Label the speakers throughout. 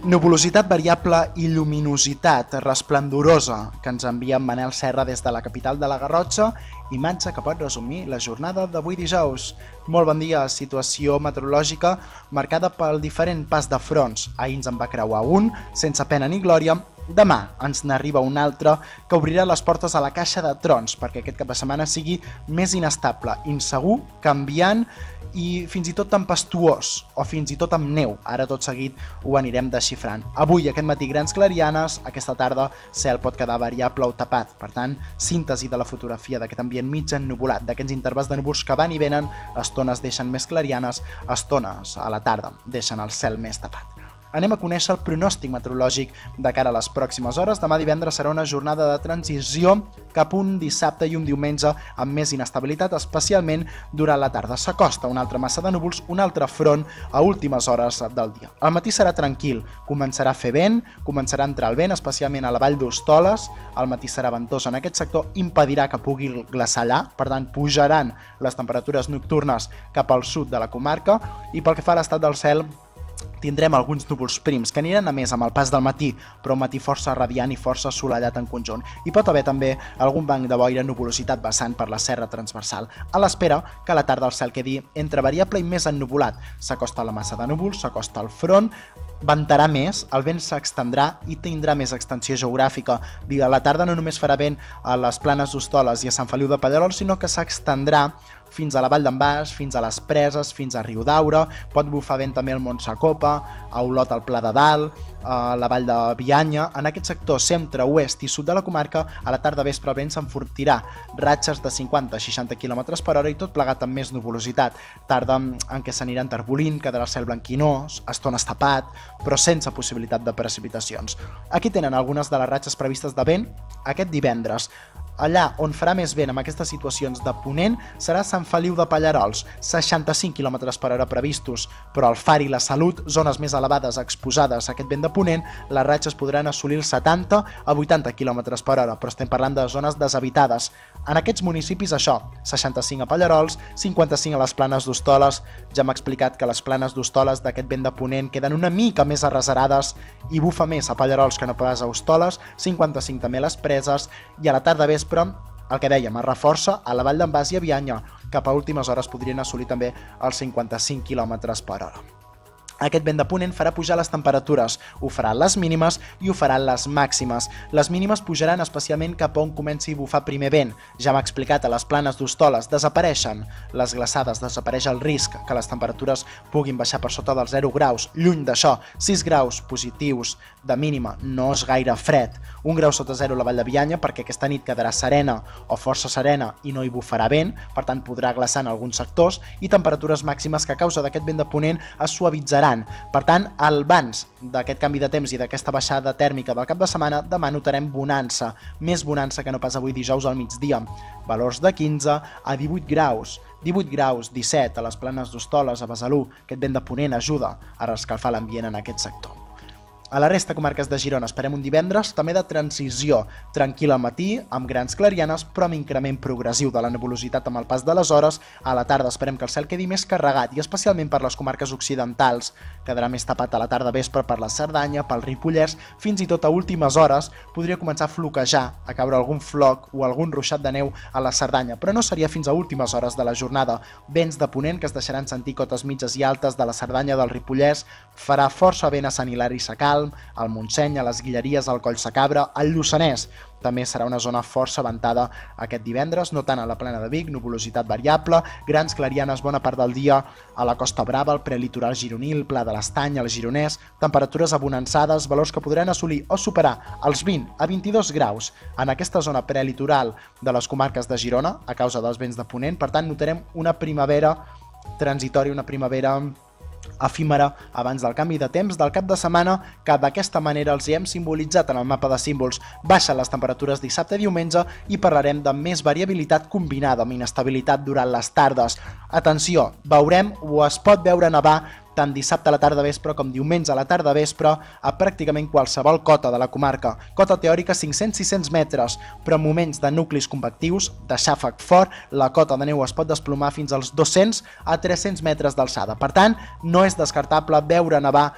Speaker 1: Nuvolositat variable i lluminositat resplendorosa que ens envia en Manel Serra des de la capital de la Garrotxa, imatge que pot resumir la jornada d'avui dijous. Molt bon dia, situació meteorològica marcada pel diferent pas de fronts. Ahir ens en va creuar un, sense pena ni glòria. Demà ens n'arriba un altre que obrirà les portes a la caixa de trons perquè aquest cap de setmana sigui més inestable, insegur, canviant i fins i tot tempestuós o fins i tot amb neu. Ara tot seguit ho anirem desxifrant. Avui, aquest matí, grans clarianes, aquesta tarda cel pot quedar variable o tapat. Per tant, síntesi de la fotografia d'aquest ambient mig ennuvolat, d'aquests intervals de núvols que van i venen, estones deixen més clarianes, estones a la tarda deixen el cel més tapat. Anem a conèixer el pronòstic meteorològic de cara a les pròximes hores. Demà divendres serà una jornada de transició cap un dissabte i un diumenge amb més inestabilitat, especialment durant la tarda. S'acosta una altra massa de núvols, un altre front a últimes hores del dia. Al matí serà tranquil, començarà a fer vent, començarà a entrar el vent, especialment a la vall d'Hostoles. El matí serà ventós en aquest sector, impedirà que pugui glaçar allà, per tant pujaran les temperatures nocturnes cap al sud de la comarca i pel que fa a l'estat del cel, tindrem alguns núvols prims que aniran a més amb el pas del matí, però un matí força radiant i força assolellat en conjunt. Hi pot haver també algun banc de boira, nuvolositat vessant per la serra transversal, a l'espera que a la tarda el cel quedi entre variable i més ennuvolat. S'acosta la massa de núvols, s'acosta el front, ventarà més, el vent s'extendrà i tindrà més extensió geogràfica. A la tarda no només farà vent a les planes d'Hostoles i a Sant Feliu de Pallerols, sinó que s'extendrà fins a la Vall d'en Bas, fins a les Preses, fins a Riudaura, pot bufar vent també al Montsacopa, a Olot al Pla de Dalt, a la Vall de Bianya. En aquest sector centre-oest i sud de la comarca, a la tarda vespre el vent s'enfortirà, ratxes de 50 a 60 km per hora i tot plegat amb més nuvolositat. Tarda en què s'anirà enterbolint, quedarà el cel blanquinós, estones tapat, però sense possibilitat de precipitacions. Aquí tenen algunes de les ratxes previstes de vent aquest divendres. Allà on farà més vent amb aquestes situacions de ponent serà Sant Feliu de Pallerols, 65 km per hora previstos, però al Far i la Salut, zones més elevades exposades a aquest vent de ponent, les ratxes podran assolir els 70 a 80 km per hora, però estem parlant de zones deshabitades. En aquests municipis això, 65 a Pallerols, 55 a les planes d'Hostoles. Ja m'ha explicat que les planes d'Hostoles d'aquest vent de ponent queden una mica més arrecerades i bufa més a Pallerols que no pas a Hostoles, 55 també a les Preses, i a la tarda vespre, el que dèiem, es reforça a la Vall d'en Bas i a Bianya. Cap a últimes hores podrien assolir també els 55 km per hora. Aquest vent de ponent farà pujar les temperatures, ho faran les mínimes i ho faran les màximes. Les mínimes pujaran especialment cap on comenci a bufar primer vent. Ja m'ha explicat, a les planes d'Hostoles desapareixen les glaçades, desapareix el risc que les temperatures puguin baixar per sota dels 0 graus. Lluny d'això, 6 graus positius de mínima, no és gaire fred. 1 grau sota 0 a la Vall de Bianya perquè aquesta nit quedarà serena o força serena i no hi bufarà vent, per tant podrà glaçar en alguns sectors, i temperatures màximes que a causa d'aquest vent de ponent es suavitzaran. Per tant, al abans d'aquest canvi de temps i d'aquesta baixada tèrmica del cap de setmana, demà notarem bonança, més bonança que no pas avui dijous al migdia. Valors de 15 a 18 graus, 18 graus, 17 a les planes d'Hostoles, a Besalú. Aquest vent de ponent ajuda a rescalfar l'ambient en aquest sector. A la resta de comarques de Girona esperem un divendres també de transició, tranquil al matí, amb grans clarianes, però amb increment progressiu de la nebulositat amb el pas de les hores. A la tarda esperem que el cel quedi més carregat i especialment per les comarques occidentals. Quedarà més tapat a la tarda vespre per la Cerdanya, pel Ripollès, fins i tot a últimes hores podria començar a floquejar, a caure algun floc o algun ruixat de neu a la Cerdanya, però no seria fins a últimes hores de la jornada. Vents de ponent que es deixaran sentir cotes mitges i altes de la Cerdanya, del Ripollès, farà força vent a Sant Hilari Sacalm, al Montseny, a les Guilleries, al Coll Sacabra, al Lluçanès. També serà una zona força ventada aquest divendres, no tant a la plana de Vic, nuvolositat variable, grans clarianes bona part del dia a la Costa Brava, al prelitoral gironí, el Pla de l'Estany, al Gironès, temperatures abonançades, valors que podran assolir o superar els 20 a 22 graus en aquesta zona prelitoral de les comarques de Girona, a causa dels vents de ponent. Per tant, notarem una primavera transitòria, una primavera efímera abans del canvi de temps del cap de setmana, que d'aquesta manera els hi hem simbolitzat en el mapa de símbols. Baixen les temperatures dissabte i diumenge i parlarem de més variabilitat combinada amb inestabilitat durant les tardes. Atenció, veurem o es pot veure nevar tant dissabte a la tarda vespre com diumenge a la tarda vespre a pràcticament qualsevol cota de la comarca. Cota teòrica 500-600 metres, però en moments de nuclis convectius, de xàfec fort, la cota de neu es pot desplomar fins als 200 a 300 metres d'alçada. Per tant, no és descartable veure nevar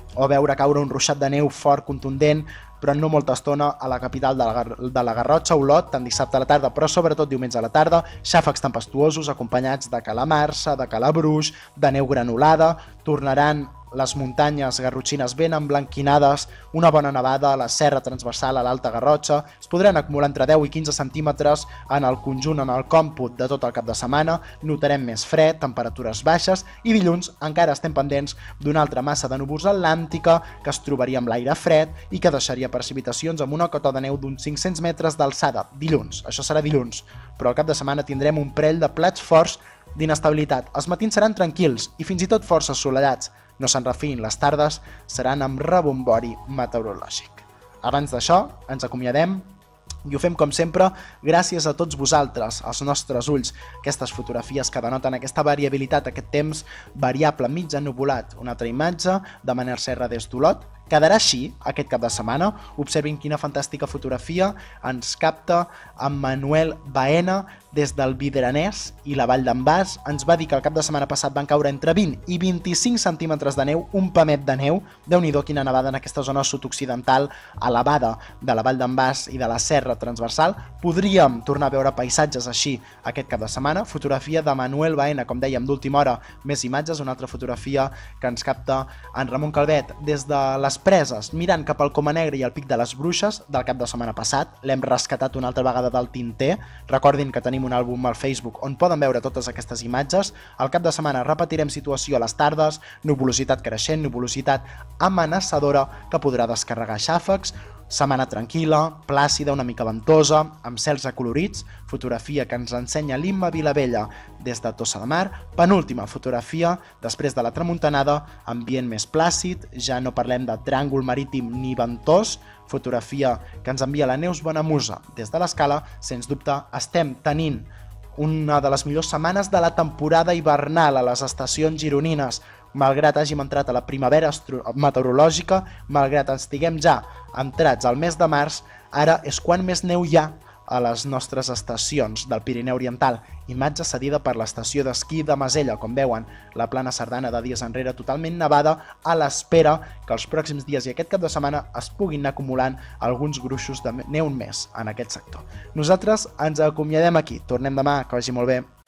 Speaker 1: o veure caure un ruixat de neu fort, contundent, però no molta estona a la capital de la Garrotxa, Olot, tant dissabte a la tarda, però sobretot diumenge a la tarda, xàfecs tempestuosos acompanyats de calamarsa, de calabruix, de neu granulada, tornaran les muntanyes garrotxines ben emblanquinades, una bona nevada a la serra transversal a l'Alta Garrotxa, es podran acumular entre 10 i 15 centímetres en el conjunt, en el còmput de tot el cap de setmana, notarem més fred, temperatures baixes i dilluns encara estem pendents d'una altra massa de núvols atlàntica que es trobaria amb l'aire fred i que deixaria precipitacions amb una cota de neu d'uns 500 metres d'alçada. Dilluns, això serà dilluns, però al cap de setmana tindrem un parell de plats forts d'inestabilitat. Els matins seran tranquils i fins i tot força assolellats. No se'n refiïn, les tardes seran amb rebombori meteorològic. Abans d'això, ens acomiadem i ho fem com sempre gràcies a tots vosaltres, als nostres ulls, aquestes fotografies que denoten aquesta variabilitat, aquest temps variable mig ennuvolat. Una altra imatge de Manel Serra des d'Olot. Quedarà així aquest cap de setmana. Observin quina fantàstica fotografia ens capta en Manuel Baena des del Vidranès i la Vall d'en Bas. Ens va dir que el cap de setmana passat van caure entre 20 i 25 centímetres de neu, un pamet de neu. Déu-n'hi-do quina nevada en aquesta zona sud-occidental elevada de la Vall d'en Bas i de la Serra Transversal. Podríem tornar a veure paisatges així aquest cap de setmana. Fotografia de Manuel Baena, com dèiem, d'última hora, més imatges. Una altra fotografia que ens capta en Ramon Calvet des de les Preses, mirant cap al Coma Negre i al Pic de les Bruixes del cap de setmana passat. L'hem rescatat una altra vegada del tinter. Recordin que tenim un àlbum al Facebook on poden veure totes aquestes imatges. Al cap de setmana repetirem situació a les tardes, nuvolositat creixent, nuvolositat amenaçadora que podrà descarregar xàfecs. Setmana tranquil·la, plàcida, una mica ventosa, amb cels acolorits, fotografia que ens ensenya l'Imma Vilavella des de Tossa de Mar, penúltima fotografia, després de la tramuntanada, ambient més plàcid, ja no parlem de tràngol marítim ni ventós, fotografia que ens envia la Neus Bonamusa des de l'Escala. Sens dubte estem tenint una de les millors setmanes de la temporada hivernal a les estacions gironines. Malgrat hàgim entrat a la primavera meteorològica, malgrat estiguem ja entrats al mes de març, ara és quan més neu hi ha a les nostres estacions del Pirineu Oriental. Imatge cedida per l'estació d'esquí de Masella, com veuen, la plana Sardana de dies enrere totalment nevada, a l'espera que els pròxims dies i aquest cap de setmana es puguin anar acumulant alguns gruixos de neu més en aquest sector. Nosaltres ens acomiadem aquí. Tornem demà, que vagi molt bé.